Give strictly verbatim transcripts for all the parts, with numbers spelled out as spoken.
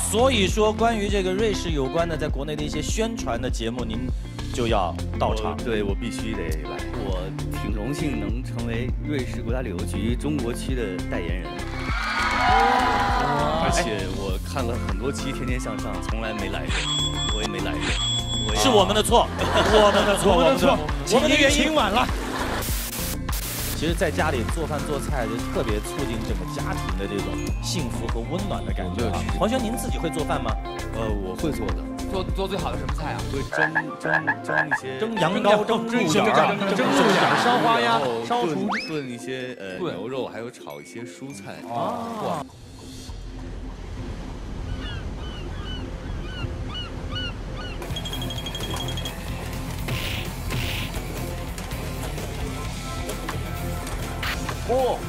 所以说，关于这个瑞士有关的，在国内的一些宣传的节目，您就要到场。 对，我必须得来。我挺荣幸能成为瑞士国家旅游局中国区的代言人。而且我看了很多期《天天向上》，从来没来过，我也没来过。 是我们的错，我们的错， 我们的错， 我们的原因请晚了。 其实，在家里做饭做菜就特别促进整个家庭的这种幸福和温暖的感觉啊。黄轩，您自己会做饭吗？ 呃，我会做的。 做做最好的什么菜啊？ 会蒸蒸蒸一些蒸羊羔、蒸鹿角、 蒸鹿角、烧花鸭、烧雏、 炖一些呃牛肉，还有炒一些蔬菜。 哦。 哦，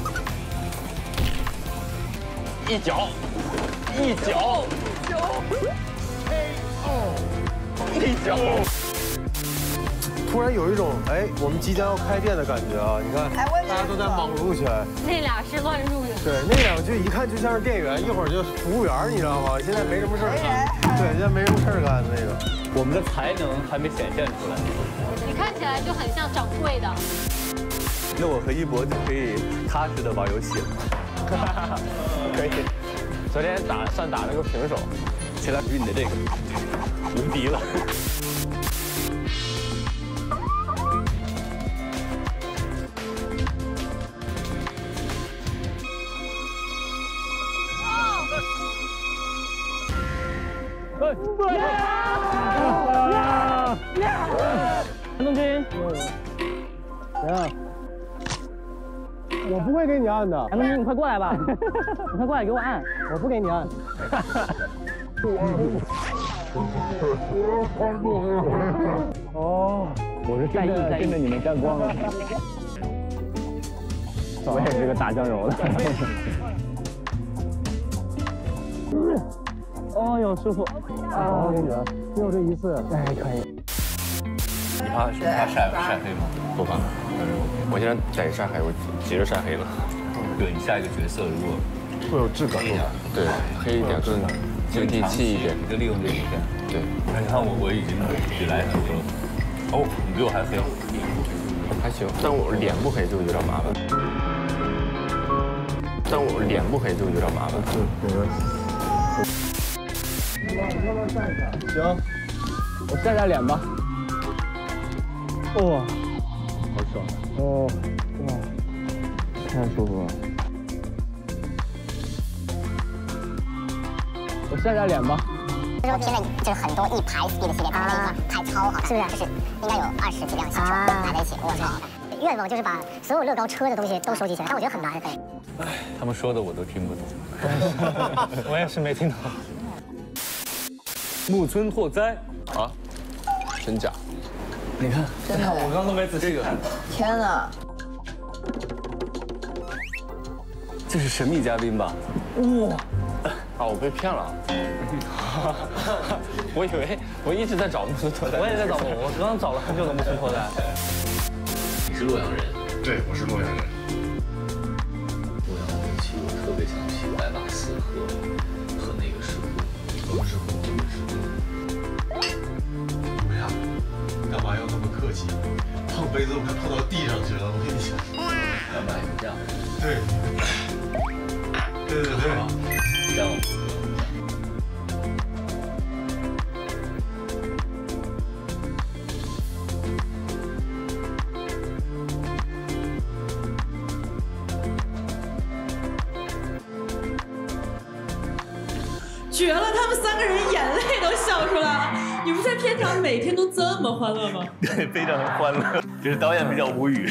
一脚，一脚，一脚， 突然有一种哎，我们即将要开店的感觉啊！你看，大家都在忙碌起来。 那俩是乱入的。 对，那两就一看就像是店员，一会儿就服务员，你知道吗？现在没什么事儿干。对，现在没什么事儿干的那个。 我们的才能还没显现出来。 你看起来就很像掌柜的。 那我和一博就可以踏实的玩游戏了。 可以，昨天打算打了个平手，现在比你的这个无敌了。 韩东军， 怎样？ 我不会给你按的， 韩东军，你快过来吧，你快过来给我按， 我不给你按。 哦，我是在意在跟着你们沾光了。我也是个打酱油的。哦呦，师傅， 啊，只有这一次，哎，可以。 你怕你怕晒晒黑吗？ 不怕。 我现在得晒黑，我急着晒黑了。 对你下一个角色如果会有质感一点， 对，黑一点更接地气一点， 你就利用这一点。 对， 那你看我我已经比来很多了。哦，你比我还黑。 还行，但我脸不黑就有点麻烦。但我脸不黑就有点麻烦。 对，行， 我晒晒脸吧。哇。 好爽哦，哇，太舒服了。我晒晒脸吧。 这时候拼了就是很多一排 speed 系列，它那一块排超好，是不是？就是应该有二十几辆新车排在一起，我操！愿望就是把所有乐高车的东西都收集起来，但我觉得很难。 哎，他们说的我都听不懂。 我也是没听懂。 木村拓哉啊，真假？ 你看， 真的，我刚刚都没仔细看。 天哪！ 这是神秘嘉宾吧？哇！啊，我被骗了。我以为我一直在找木村拓哉。 我也在找，我刚刚找了很久的木村拓哉。 你是洛阳人？ 对，我是洛阳人。 洛阳的气我特别想去白马寺和和那个石窟。 什么石窟？什么石窟？怎么样？ 干嘛要那么客气？碰杯子我快碰到地上去了，我跟你讲。 干嘛有这样？ 对，对对对， 这样。 绝了！他们三个人眼泪都笑出来了。你们在片场每天都这么欢乐吗？ 对，非常欢乐，只是导演比较无语。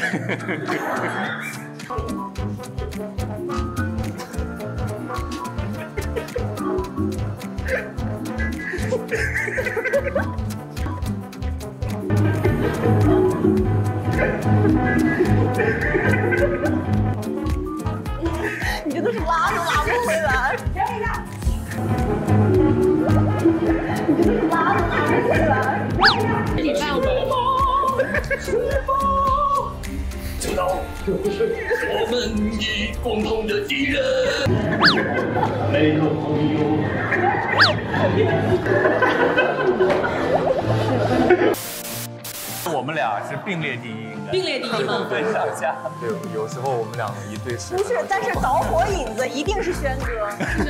你真的是拉都拉不回来。你真的是拉都拉不回来。 你带我。 知道这不是我们共同的敌人。每个朋友。 我们俩是并列第一， 并列第一吗？ 分上下。对，有时候我们两个一对视。 不是，但是导火引子一定是轩哥。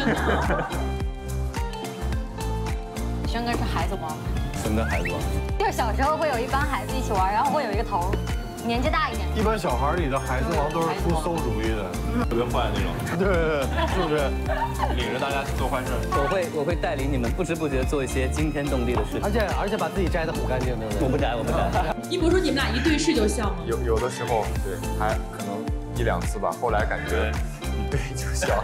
轩哥是孩子吗？ 什么孩子？ 就是小时候会有一帮孩子一起玩，然后会有一个头，年纪大一点。 一般小孩里的孩子王都是出馊主意的， 特别坏那种。 对对对，是不是？ 领着大家去做坏事。 我会我会带领你们不知不觉做一些惊天动地的事情， 而且而且把自己摘得很干净，对不对？ 我不摘，我不摘。 一博说你们俩一对视就像吗？ 有有的时候对，还可能一两次吧，后来感觉一对就像。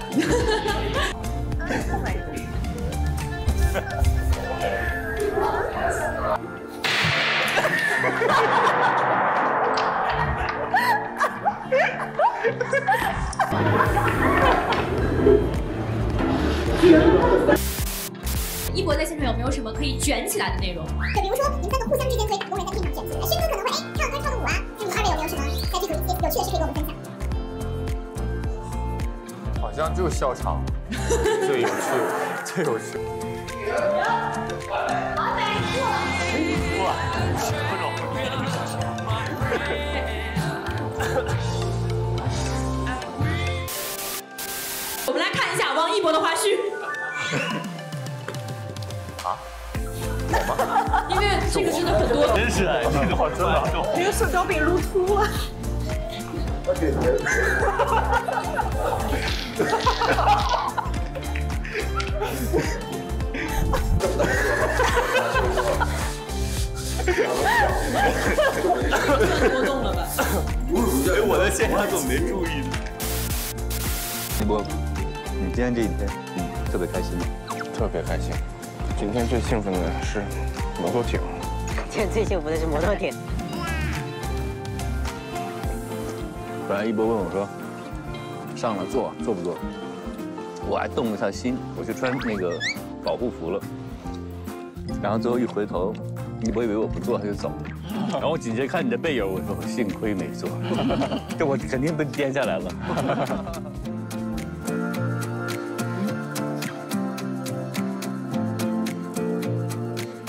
一博在现场有没有什么可以卷起来的内容？ 就比如说你们三个互相之间可以把工人在地上卷起来，轩哥可能会哎跳歌跳个舞啊，就你二位有没有什么在剧组一些有趣的事可以跟我们分享？ 好像就笑场最有趣，最有趣。哇，不懂。 我们来看一下王一博的花絮。 啊？我吗？ 因为这个真的很多。 真是哎，这个好真的。 这个塑料饼撸秃了。 多动了吧？ 哎，我在现场怎么没注意呢？ 一博，你今天这一天，嗯，特别开心吗？ 特别开心。今天最兴奋的是摩托艇。 今天最幸福的是摩托艇。 本来一博问我说，上了做做不做？我还动了一下心，我就穿那个保护服了。然后最后一回头，一博以为我不做，他就走了。然后我紧接着看你的背影，我说幸亏没做，这我肯定被颠下来了。